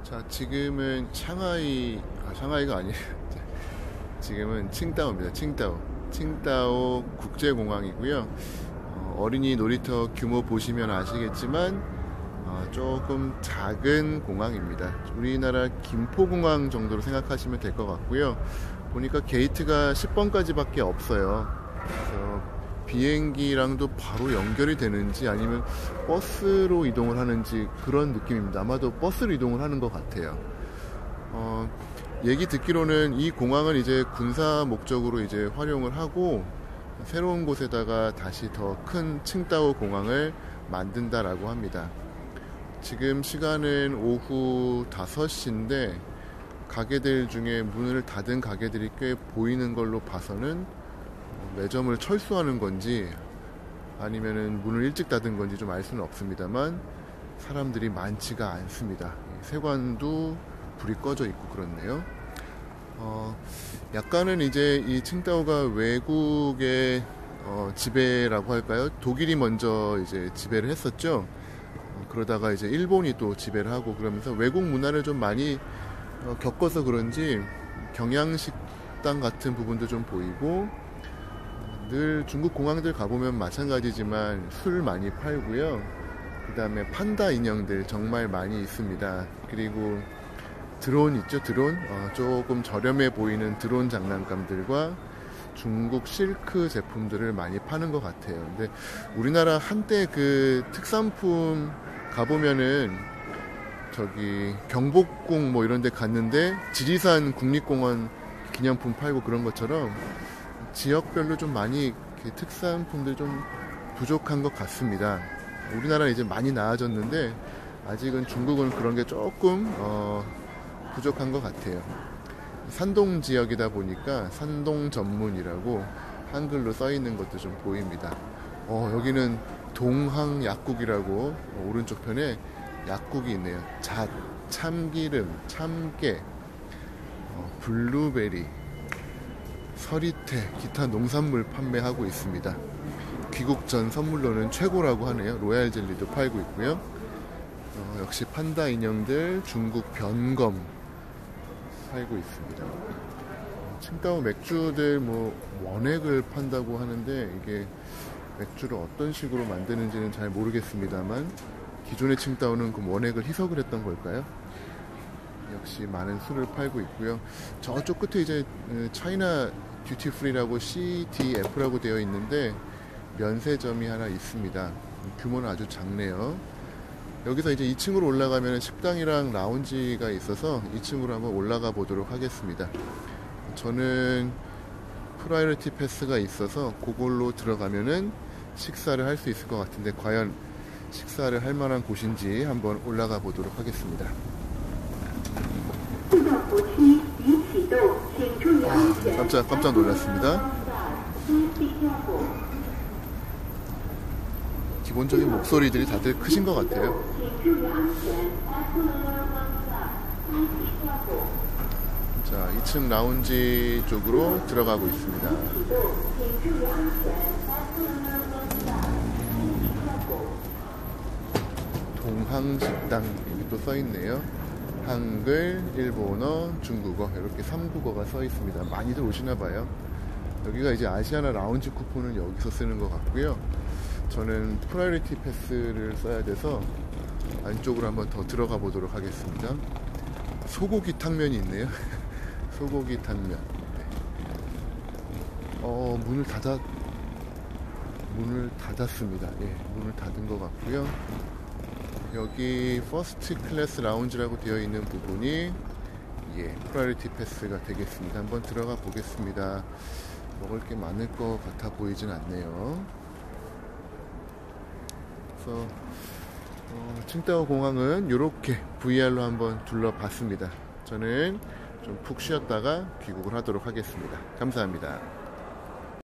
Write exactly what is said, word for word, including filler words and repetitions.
자, 지금은 샹하이, 아, 샹하이가 아니에요. 지금은 칭다오입니다. 칭다오. 칭다오 국제공항이고요. 어, 어린이 놀이터 규모 보시면 아시겠지만 어, 조금 작은 공항입니다. 우리나라 김포공항 정도로 생각하시면 될 것 같고요. 보니까 게이트가 십 번까지밖에 없어요. 그래서 비행기랑도 바로 연결이 되는지 아니면 버스로 이동을 하는지 그런 느낌입니다. 아마도 버스로 이동을 하는 것 같아요. 어, 얘기 듣기로는 이 공항은 이제 군사 목적으로 이제 활용을 하고 새로운 곳에다가 다시 더 큰 칭다오 공항을 만든다라고 합니다. 지금 시간은 오후 다섯 시인데 가게들 중에 문을 닫은 가게들이 꽤 보이는 걸로 봐서는 매점을 철수하는 건지 아니면은 문을 일찍 닫은 건지 좀 알 수는 없습니다만 사람들이 많지가 않습니다. 세관도 불이 꺼져 있고 그렇네요. 어, 약간은 이제 이 칭다오가 외국의 어, 지배라고 할까요? 독일이 먼저 이제 지배를 했었죠. 어, 그러다가 이제 일본이 또 지배를 하고 그러면서 외국 문화를 좀 많이 어, 겪어서 그런지 경양식당 같은 부분도 좀 보이고 늘 중국 공항들 가보면 마찬가지지만 술 많이 팔고요. 그 다음에 판다 인형들 정말 많이 있습니다. 그리고 드론 있죠, 드론? 어, 조금 저렴해 보이는 드론 장난감들과 중국 실크 제품들을 많이 파는 것 같아요. 근데 우리나라 한때 그 특산품 가보면은 저기 경복궁 뭐 이런 데 갔는데 지리산 국립공원 기념품 팔고 그런 것처럼 지역별로 좀 많이 특산품들 좀 부족한 것 같습니다. 우리나라는 이제 많이 나아졌는데 아직은 중국은 그런 게 조금 어, 부족한 것 같아요. 산동 지역이다 보니까 산동 전문이라고 한글로 써 있는 것도 좀 보입니다. 어, 여기는 동항 약국이라고 오른쪽 편에 약국이 있네요. 잣, 참기름, 참깨, 어, 블루베리, 서리태, 기타 농산물 판매하고 있습니다. 귀국 전 선물로는 최고라고 하네요. 로얄 젤리도 팔고 있고요. 어, 역시 판다 인형들, 중국 변검 팔고 있습니다. 칭다오 맥주들 뭐 원액을 판다고 하는데 이게 맥주를 어떤 식으로 만드는지는 잘 모르겠습니다만 기존의 칭다오는 그 원액을 희석을 했던 걸까요? 역시 많은 술을 팔고 있고요. 저쪽 끝에 이제 차이나 듀티 프리라고 씨디에프라고 되어 있는데 면세점이 하나 있습니다. 규모는 아주 작네요. 여기서 이제 이 층으로 올라가면 식당이랑 라운지가 있어서 이 층으로 한번 올라가 보도록 하겠습니다. 저는 프라이어티 패스가 있어서 그걸로 들어가면은 식사를 할 수 있을 것 같은데 과연 식사를 할 만한 곳인지 한번 올라가 보도록 하겠습니다. 아, 깜짝 깜짝 놀랐습니다. 기본적인 목소리들이 다들 크신 것 같아요. 자, 이 층 라운지 쪽으로 들어가고 있습니다. 동항식당 여기 또 써있네요. 한글, 일본어, 중국어 이렇게 삼 국어가 써 있습니다. 많이들 오시나봐요. 여기가 이제 아시아나 라운지 쿠폰을 여기서 쓰는 것 같고요. 저는 프라이어티 패스를 써야 돼서 안쪽으로 한번 더 들어가 보도록 하겠습니다. 소고기 탕면이 있네요. 소고기 탕면. 네. 어, 문을 닫아 문을 닫았습니다. 예, 문을 닫은 것 같고요. 여기 퍼스트 클래스 라운지라고 되어 있는 부분이 예, 프라이어티 패스가 되겠습니다. 한번 들어가 보겠습니다. 먹을 게 많을 것 같아 보이진 않네요. 그래서 어, 칭다오 공항은 이렇게 브이알로 한번 둘러봤습니다. 저는 좀 푹 쉬었다가 귀국을 하도록 하겠습니다. 감사합니다.